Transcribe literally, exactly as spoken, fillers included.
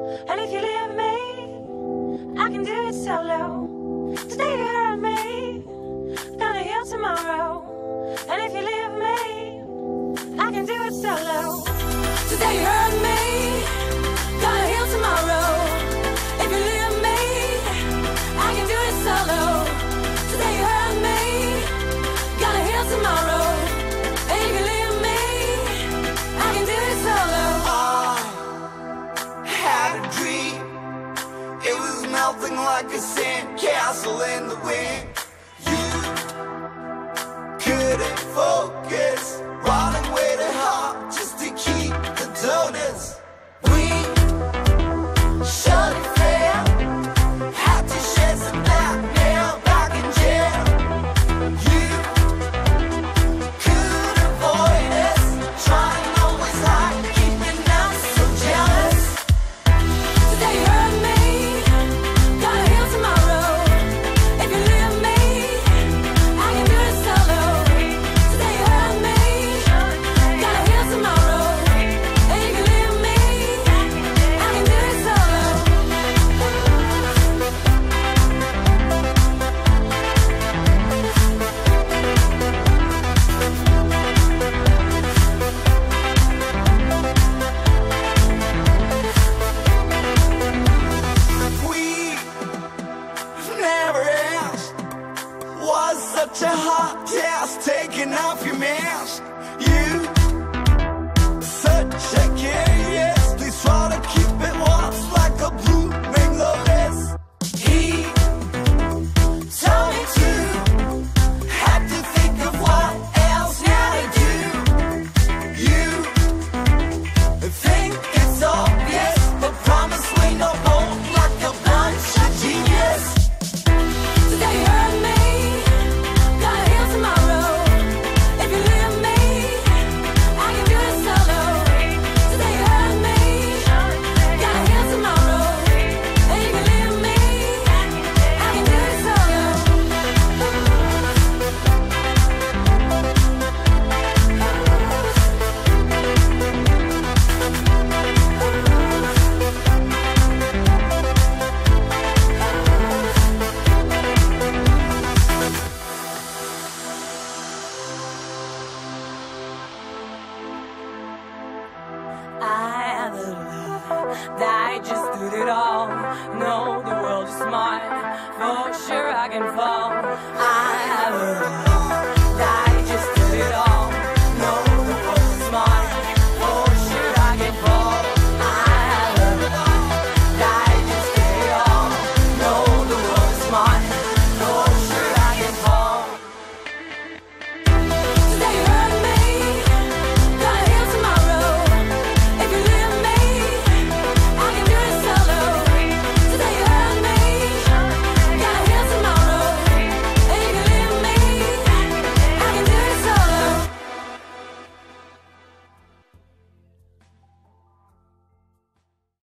And if you leave me, I can do it solo. Today you hurt me, gonna heal tomorrow. And if you leave me, I can do it solo. Today you hurt me, gonna heal tomorrow. If you leave me, I can do it solo. Today you hurt me, gonna heal tomorrow. And if you leave me, I can do it solo. I had a dream. It was melting like a sandcastle in the wind. You couldn't focus, running way too hard just to keep the donuts. We shut it fair, had to shed some blackmail back in jail. You could avoid us, trying always hard, keeping us so jealous. Today you hurt me, gonna heal tomorrow. If you leave me, I can do it solo. Today you hurt me, gonna heal tomorrow. And if you leave me, I can do it solo. We never asked. Was such a hot task taking off your mask. You such a curious. Please try to keep it warm like a blooming lotus. He told me to had to think of what else now to do. You think it's obvious, but promise we no bold like a bunch of genius. Today you hurt me, gonna heal tomorrow. If you leave me, I can do it solo. Today you hurt me, gonna heal tomorrow. And if you leave me, I can do it solo. I have a love that I just did it all. No, the world is smart, for sure I can fall. I have a love